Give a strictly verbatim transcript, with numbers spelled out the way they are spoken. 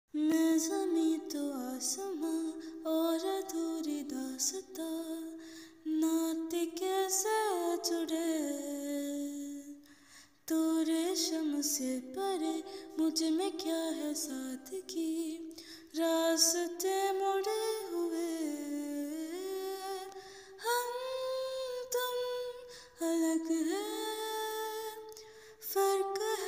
मैं ज़मीं तो आसमां और अधूरी दास्तां, नाते कैसे जुड़े। तू रेशम से परे मुझ में क्या है सादगी, रास्ते मुड़े हुए। हम तुम अलग है, फर्क